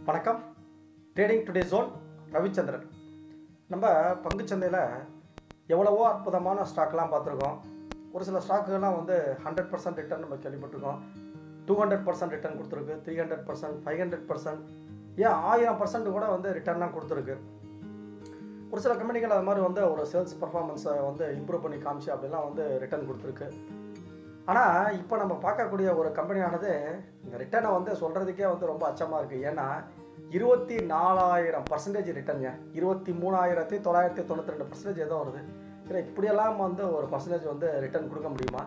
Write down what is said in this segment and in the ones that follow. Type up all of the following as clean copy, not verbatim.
வணக்கம். Trading today zone Ravichandran. நம்ம பங்குச்சந்தையில் எவ்வளவோ அற்புதமான ஸ்டாக்லாம் பார்த்துருக்கோம். ஒரு சில ஸ்டாக்குகள்லாம் வந்து 100% ரிட்டர்ன் நம்ம கேள்விப்பட்டிருக்கோம். 200% ரிட்டர்ன் கொடுத்துருக்கு, 300%, 500%, ஏன் 1000% கூட வந்து ரிட்டர்ன்லாம் கொடுத்துருக்கு. ஒரு சில கம்பெனிகள் அது மாதிரி வந்து ஒரு சேல்ஸ் பர்ஃபார்மன்ஸை வந்து இம்ப்ரூவ் பண்ணி காமிச்சு அப்படிலாம் வந்து ரிட்டர்ன் கொடுத்துருக்கு. ஆனால் இப்போ நம்ம பார்க்கக்கூடிய ஒரு கம்பெனியானது இந்த ரிட்டர்னை வந்து சொல்கிறதுக்கே வந்து ரொம்ப அச்சமாக இருக்குது. ஏன்னா 24,000% ரிட்டர்னுங்க. 23,992% ஏதோ வருது. இல்லை இப்படியெல்லாம் வந்து ஒரு பர்சன்டேஜ் வந்து ரிட்டர்ன் கொடுக்க முடியுமா?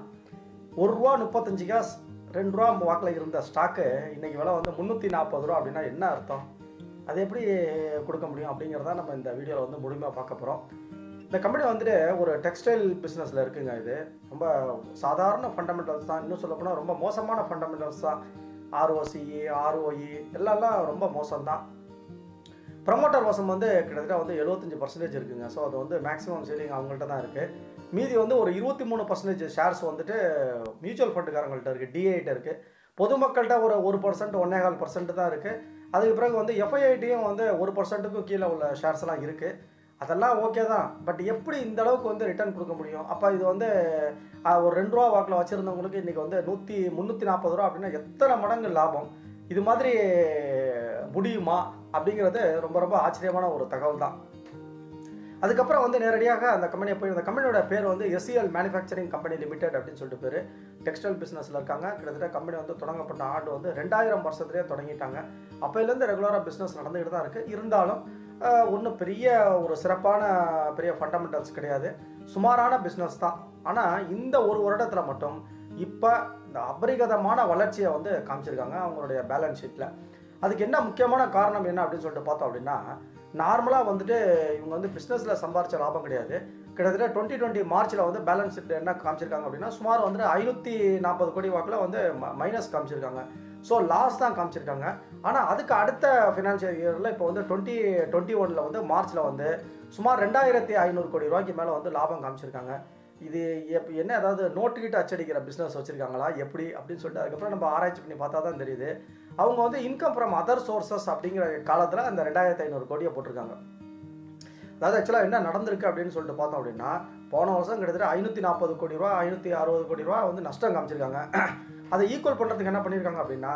₹1.35 ₹2 வாக்கில் இருந்த ஸ்டாக்கு இன்றைக்கி விலை வந்து ₹340 அப்படின்னா என்ன அர்த்தம்? அது எப்படி கொடுக்க முடியும் அப்படிங்கிறத நம்ம இந்த வீடியோவில் வந்து முழுமையாக பார்க்க போகிறோம். இந்த கம்பெனி வந்துட்டு ஒரு டெக்ஸ்டைல் பிஸ்னஸில் இருக்குங்க. இது ரொம்ப சாதாரண ஃபண்டமெண்டல்ஸ் தான். இன்னும் சொல்லப்போனால் ரொம்ப மோசமான ஃபண்டமெண்டல்ஸ் தான். ROCE, ROE எல்லாம் ரொம்ப மோசம்தான். ப்ரமோட்டர் வசம் வந்து கிட்டத்தட்ட வந்து 75% இருக்குங்க. ஸோ அது வந்து மேக்ஸிமம் சேலிங் அவங்கள்ட்ட தான் இருக்குது. மீதி வந்து ஒரு 23% ஷேர்ஸ் வந்துட்டு மியூச்சுவல் ஃபண்டுக்காரங்கள்ட்ட இருக்குது, DIட்ட இருக்குது. பொதுமக்கள்கிட்ட ஒரு 1%, 1.25% தான் இருக்குது. அதுக்கு பிறகு வந்து FIIட்டையும் வந்து 1%க்கும் கீழே உள்ள ஷேர்ஸ் எல்லாம் இருக்குது. அதெல்லாம் ஓகே தான். பட் எப்படி இந்த அளவுக்கு வந்து ரிட்டர்ன் கொடுக்க முடியும்? அப்போ இது வந்து ஒரு ₹2 வாக்கில் வச்சுருந்தவங்களுக்கு இன்றைக்கி வந்து ₹340 அப்படின்னா எத்தனை மடங்கு லாபம்? இது மாதிரி முடியுமா அப்படிங்கிறது ரொம்ப ரொம்ப ஆச்சரியமான ஒரு தகவல் தான். அதுக்கப்புறம் வந்து நேரடியாக அந்த கம்பெனியை போய், அந்த கம்பெனியோட பேர் வந்து SEL மேனுஃபேக்சரிங் கம்பெனி லிமிடெட் அப்படின்னு சொல்லிட்டு பேர். டெக்ஸ்டைல் பிஸ்னஸில் இருக்காங்க. கிட்டத்தட்ட கம்பெனி வந்து தொடங்கப்பட்ட ஆண்டு வந்து 2000 வருஷத்துலேயே தொடங்கிட்டாங்க. அப்போலேருந்து ரெகுலராக பிஸ்னஸ் நடந்துக்கிட்டு தான் இருக்குது. இருந்தாலும் ஒன்றும் பெரிய ஒரு சிறப்பான பெரிய ஃபண்டமெண்டல்ஸ் கிடையாது. சுமாரான பிஸ்னஸ் தான். ஆனால் இந்த ஒரு வருடத்தில் மட்டும் இப்போ இந்த அபரிகதமான வளர்ச்சியை வந்து காமிச்சிருக்காங்க அவங்களுடைய பேலன்ஸ் ஷீட்டில். அதுக்கு என்ன முக்கியமான காரணம் என்ன அப்படின்னு சொல்லிட்டு பார்த்தோம் அப்படின்னா, நார்மலாக வந்துட்டு இவங்க வந்து பிஸ்னஸில் சம்பாரித்த லாபம் கிடையாது. கிட்டத்தட்ட 2020 மார்ச்சில் வந்து பேலன்ஸ் ஷீட் என்ன காமிச்சிருக்காங்க அப்படின்னா, சுமார் வந்து 540 கோடி வாக்கில் வந்து மைனஸ் காமிச்சிருக்காங்க. ஸோ லாஸ் தான் காமிச்சிருக்காங்க. ஆனால் அதுக்கு அடுத்த ஃபினான்ஷியல் இயரில் இப்போ வந்து 2021 வந்து மார்ச்சில் வந்து சுமார் 2,500 கோடி ரூபாய்க்கு மேலே வந்து லாபம் காமிச்சிருக்காங்க. இது என்ன ஏதாவது நோட்டுக்கிட்ட அச்சடிக்கிற பிஸ்னஸ் வச்சுருக்காங்களா எப்படி அப்படின்னு சொல்லிட்டு அதுக்கப்புறம் நம்ம ஆராய்ச்சி பண்ணி பார்த்தா தான் தெரியுது. அவங்க வந்து இன்கம் ஃப்ரம் அதர் சோர்சஸ் அப்படிங்கிற காலத்தில் அந்த 2,500 கோடியை போட்டிருக்காங்க. அதாவது ஆக்சுவலாக என்ன நடந்திருக்கு அப்படின்னு சொல்லிட்டு பார்த்தோம் அப்படின்னா, போன வருஷம் கிட்டத்தட்ட 540 கோடி ரூபா, 560 கோடி ரூபா வந்து நஷ்டம் காமிச்சிருக்காங்க. அதை ஈக்குவல் பண்ணுறதுக்கு என்ன பண்ணியிருக்காங்க அப்படின்னா,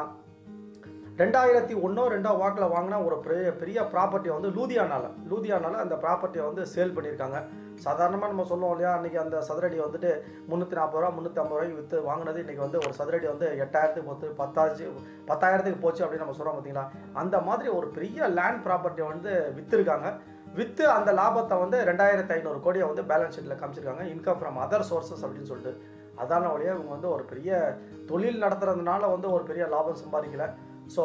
2001-2 வாக்கில் வாங்கினா ஒரு பெரிய ப்ராப்பர்ட்டியை வந்து லூதியானால அந்த ப்ராப்பர்ட்டியை வந்து சேல் பண்ணியிருக்காங்க. சாதாரணமாக நம்ம சொல்லுவோம் இல்லையா, அன்றைக்கி அந்த சதுரடி வந்துட்டு ₹340, ₹350 விற்று வாங்கினது இன்றைக்கி வந்து ஒரு சதுரடி வந்து 8,000க்கு போச்சு, 10,000க்கு போச்சு அப்படின்னு நம்ம சொல்கிறோம் பார்த்தீங்களா. அந்த மாதிரி ஒரு பெரிய லேண்ட் ப்ராப்பர்ட்டியை வந்து விற்றுருக்காங்க. விற்று அந்த லாபத்தை வந்து 2,500 கோடியை வந்து பேலன்ஸ் ஷீட்டில் காமிச்சிருக்காங்க. இன்கம் ஃப்ரம் அதர் சோர்சஸ் அப்படின்னு சொல்லிட்டு. அதான வழியாக இவங்க வந்து ஒரு பெரிய தொழில் நடத்துறதுனால வந்து ஒரு பெரிய லாபம் சம்பாதிக்கல. ஸோ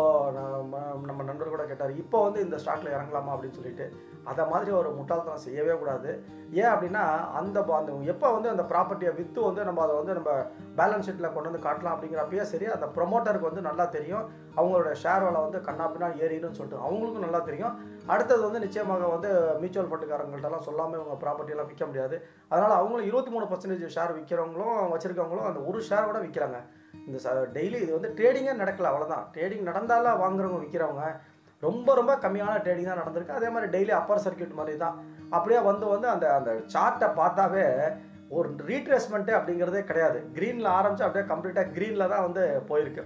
நம்ம நண்பர் கூட கேட்டார், இப்போ வந்து இந்த ஸ்டாக்கில் இறங்கலாமா அப்படின்னு சொல்லிட்டு. அதை மாதிரி ஒரு முட்டாள்தனம் செய்யவே கூடாது. ஏன் அப்படின்னா, அந்த எப்போ வந்து அந்த ப்ராப்பர்ட்டியை விற்று வந்து நம்ம அதை வந்து நம்ம பேலன்ஸ் ஷீட்டில் கொண்டு வந்து காட்டலாம் அப்படிங்கிறப்பயே சரி, அந்த ப்ரொமோட்டருக்கு வந்து நல்லா தெரியும் அவங்களோட ஷேர் விலை வந்து கண்ணாப்பினா ஏறிடுன்னு சொல்லிட்டு அவங்களுக்கும் நல்லா தெரியும். அடுத்தது வந்து நிச்சயமாக வந்து மியூச்சுவல் ஃபண்டுக்காரங்கள்ட்டலாம் சொல்லாமல் இவங்க ப்ராப்பர்ட்டியெல்லாம் விற்க முடியாது. அதனால் அவங்களும் 23% ஷேர் விற்கிறவங்களும் வச்சுருக்கவங்களும் அந்த ஒரு ஷேர் கூட விற்கிறாங்க. இந்த டெய்லி இது வந்து ட்ரேடிங்கே நடக்கல, அவ்வளோதான். ட்ரேடிங் நடந்தாலும் வாங்குறவங்க விற்கிறவங்க ரொம்ப ரொம்ப கம்மியான ட்ரேடிங் தான் நடந்திருக்கு. அதே மாதிரி டெய்லி அப்பர் சர்க்கியூட் மாதிரி தான். அப்படியே வந்து அந்த அந்த சார்ட்டை பார்த்தாவே ஒரு ரீட்ரேஸ்மெண்ட்டு அப்படிங்கிறதே கிடையாது. க்ரீனில் ஆரம்பித்து அப்படியே கம்ப்ளீட்டாக க்ரீனில் தான் வந்து போயிருக்கு.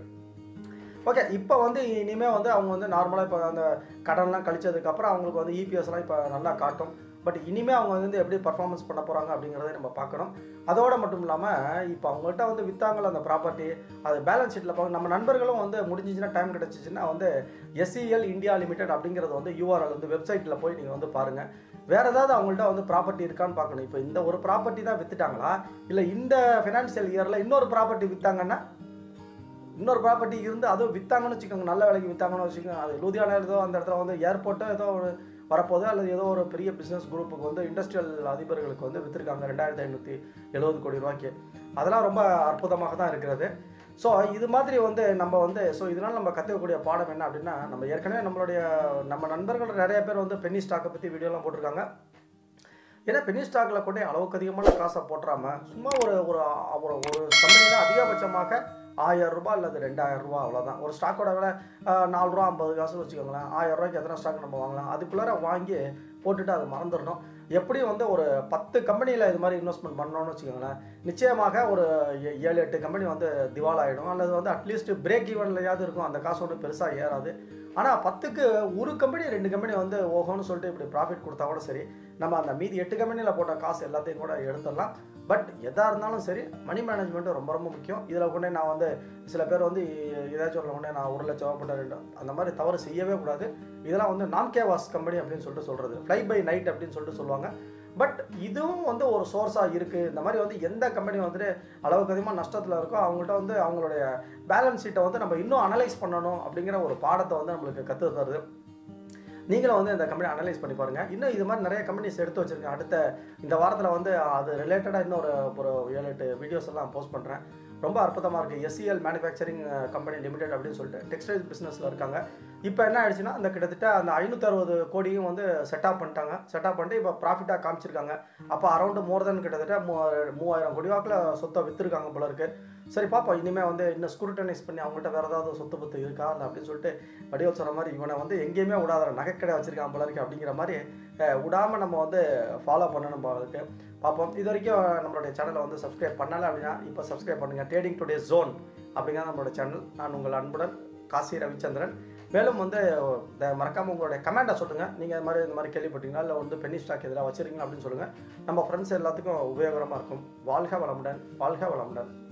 ஓகே, இப்போ வந்து இனிமேல் வந்து அவங்க வந்து நார்மலாக இப்போ அந்த கடன்லாம் கழிச்சதுக்கப்புறம் அவங்களுக்கு வந்து EPSலாம் இப்போ நல்லா காட்டும். பட் இனிமேல் அவங்க வந்து எப்படி பர்ஃபார்மன்ஸ் பண்ண போகிறாங்க அப்படிங்கிறத நம்ம பார்க்கணும். அதோடு மட்டும் இல்லாமல் இப்போ அவங்கள்ட்ட வந்து விற்றாங்கள அந்த ப்ராப்பர்ட்டி, அது பேலன்ஸ் ஷீட்டில் பார்க்க நம்ம நண்பர்களும் வந்து முடிஞ்சிச்சுன்னா, டைம் கிடச்சிச்சின்னா வந்து SEL இந்தியா லிமிடெட் அப்படிங்கிறது வந்து URL வந்து வெப்சைட்டில் போய் நீங்கள் வந்து பாருங்கள். வேறு ஏதாவது அவங்கள்ட்ட வந்து ப்ராப்பர்ட்டி இருக்கான்னு பார்க்கணும். இப்போ இந்த ஒரு ப்ராப்பர்ட்டி தான் விற்றுட்டாங்களா, இல்லை இந்த ஃபினான்ஷியல் இயரில் இன்னொரு ப்ராப்பர்ட்டி விற்றாங்கன்னா, இன்னொரு ப்ராப்பர்ட்டி இருந்து அதுவும் விற்றாங்கன்னு வச்சுக்கோங்க, நல்ல விலைக்கு விற்றாங்கன்னு வச்சுக்கோங்க. அது லூதியானா ஏதோ அந்த இடத்துல வந்து ஏர்போர்ட்டோ ஏதோ ஒரு வரப்போது, அல்லது ஏதோ ஒரு பெரிய பிஸ்னஸ் குரூப்புக்கு வந்து இண்டஸ்ட்ரியல் அதிபர்களுக்கு வந்து விற்றுருக்காங்க 2,570 கோடி ரூபாய்க்கு. அதெல்லாம் ரொம்ப அற்புதமாக தான் இருக்கிறது. ஸோ இது மாதிரி வந்து நம்ம வந்து இதனால் நம்ம கற்றுக்கக்கூடிய பாடம் என்ன அப்படின்னா, நம்ம ஏற்கனவே நம்ம நண்பர்கள் நிறைய பேர் வந்து பென்னி ஸ்டாக்கை பற்றி வீடியோலாம் போட்டிருக்காங்க. ஏன்னா பென்னி ஸ்டாக்கில் கொண்டே அளவுக்கு அதிகமான காசை போட்டுறாமல் சும்மா ஒரு கம்பெனியில் அதிகபட்சமாக ரூ. 1000 அல்லது ரூ. 2000 அவ்வளோதான். ஒரு ஸ்டாக்கோட விலை ரூ. 4.50 வச்சுக்கோங்களேன். ரூ. 1000 எத்தனை ஸ்டாக் நம்ம வாங்கலாம்? அதுக்குள்ளார வாங்கி போட்டுட்டு அதை மறந்துடணும். எப்படியும் வந்து ஒரு 10 கம்பெனியில் இது மாதிரி இன்வெஸ்ட்மெண்ட் பண்ணோன்னு வச்சுக்கோங்களேன், நிச்சயமாக ஒரு 7-8 கம்பெனி வந்து திவாலாகிடும், அல்லது வந்து அட்லீஸ்ட் பிரேக் ஈவன்லையாவது இருக்கும். அந்த காசு ஒன்றும் பெருசாக ஏறாது. ஆனால் 10க்கு ஒரு கம்பெனி 2 கம்பெனி வந்து ஓஹோன்னு சொல்லிட்டு இப்படி ப்ராஃபிட் கொடுத்தா கூட சரி, நம்ம அந்த மீதி 8 கம்பெனியில் போட்ட காசு எல்லாத்தையும் கூட எடுத்துடலாம். பட் எதாக இருந்தாலும் சரி, மணி மேனேஜ்மெண்ட்டு ரொம்ப ரொம்ப முக்கியம். இதில் கொண்டே நான் வந்து சில பேர் வந்து ஏதாச்சும் சொல்ல கொண்டே நான் 1 லட்சம் போட்ட 2 அந்த மாதிரி தவறு செய்யவே கூடாது. இதெல்லாம் வந்து நான் கேவாஸ் கம்பெனி அப்படின்னு சொல்லிட்டு சொல்கிறது, ஃப்ளை பை நைட் அப்படின்னு சொல்லிட்டு சொல்லுவாங்க. பட் இதுவும் வந்து ஒரு சோர்ஸாக இருக்குது. இந்த மாதிரி வந்து எந்த கம்பெனி வந்துட்டு அளவுக்கு அதிகமாக நஷ்டத்தில் இருக்கோ அவங்கள்ட்ட வந்து அவங்களுடைய பேலன்ஸ் ஷீட்டை வந்து நம்ம இன்னும் அனலைஸ் பண்ணணும் அப்படிங்கிற ஒரு பாடத்தை வந்து நம்மளுக்கு கற்று தருது. நீங்களும் வந்து இந்த கம்பெனி அனலைஸ் பண்ணி பாருங்கள். இன்னும் இது மாதிரி நிறைய கம்பெனிஸ் எடுத்து வச்சுருக்கேன். அடுத்த இந்த வாரத்தில் வந்து அது ரிலேட்டடாக இன்னும் ஒரு 7-8 வீடியோஸ் எல்லாம் போஸ்ட் பண்ணுறேன். ரொம்ப அற்புதமாக இருக்குது. எஸ்சிஎல் மேனுஃபேக்சரிங் கம்பெனி லிமிடெட் அப்படின்னு சொல்லிட்டு டெக்ஸ்டைல் பிஸ்னஸில் இருக்காங்க. இப்போ என்ன ஆயிடுச்சுன்னா, அந்த கிட்டத்தட்ட அந்த 560 கோடியும் வந்து செட்டப் பண்ணிட்டு இப்போ ப்ராஃபிட்டாக காமிச்சிருக்காங்க. அப்போ அரௌண்டு மோர் தென் கிட்டத்தட்ட 3000 கோடி வாக்கில் சொத்தை விற்றுருக்காங்க போல இருக்குது. சரி பார்ப்போம், இனிமேல் வந்து இன்னும் ஸ்க்ரூட்டனைஸ் பண்ணி அவங்கள்ட்ட வேறு ஏதாவது சொத்து பத்து இருக்கா இல்லை அப்படின்னு சொல்லிட்டு வடிவல் சொன்ன மாதிரி இவனை வந்து எங்கேயுமே விடாத நகைக்கடை வச்சுருக்கான் போல இருக்குது அப்படிங்கிற மாதிரி விடாமல் நம்ம வந்து ஃபாலோ பண்ணணும் போல இருக்குது. பார்ப்போம். இது வரைக்கும் நம்மளுடைய சேனலை வந்து சப்ஸ்கிரைப் பண்ணலை அப்படின்னா இப்போ சப்ஸ்கிரைப் பண்ணுங்கள். ட்ரேடிங் டுடே ஜோன் அப்படிங்கிற நம்மளோட சேனல். நான் உங்கள் அன்புடன் காசி ரவிச்சந்திரன். மேலும் வந்து மறக்காமல் உங்களுடைய கமெண்ட்டை சொல்லுங்கள். நீங்கள் இந்த மாதிரி கேள்விப்பட்டீங்களா, இல்லை வந்து பென்னி ஸ்டாக் இதெல்லாம் வச்சுருக்கீங்களா அப்படின்னு சொல்லுங்கள். நம்ம ஃப்ரெண்ட்ஸ் எல்லாத்துக்கும் உபயோகரமாக இருக்கும். வாழ்க வளமுடன், வாழ்க வளமுடன்.